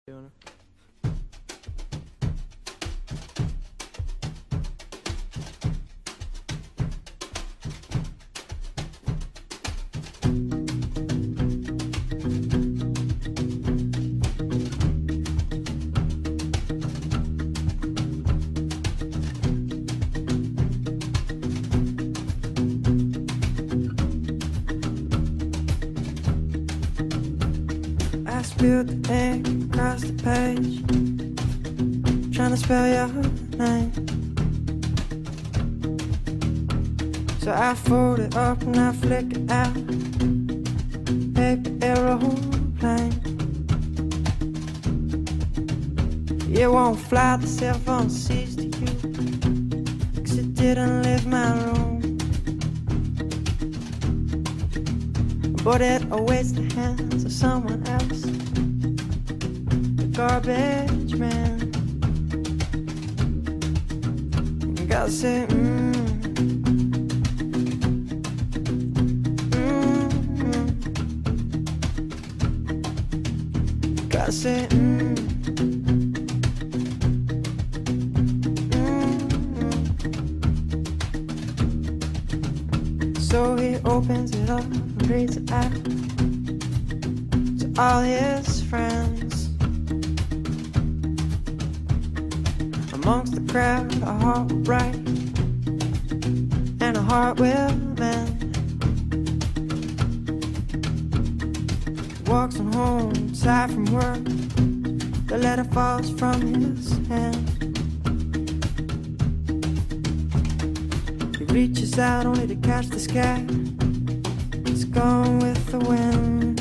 Doing I spilled the ink across the page, trying to spell your name. So I fold it up and I flick it out, paper aeroplane. It won't fly, the cell phone sees to you, 'cause it didn't leave my room. But it awaits the hands of someone else, the garbage man. You gotta say, gotta say, So he opens it up and reads it out to all his friends. Amongst the crowd, a heart will break and a heart will mend. He walks on home, tired from work, the letter falls from his hand. He reaches out only to catch the sky. It's gone with the wind.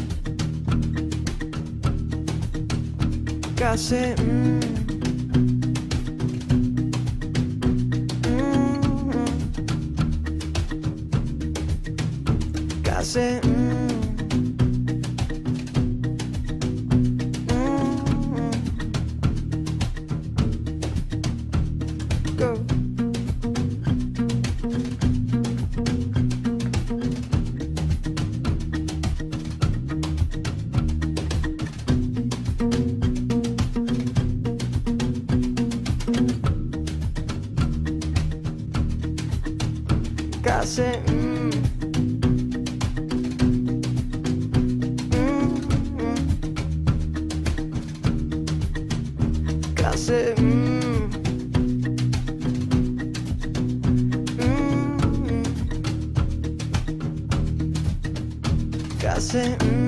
Gotta say, Gotta say, Go. Gotta say, Gotta say, Gotta say,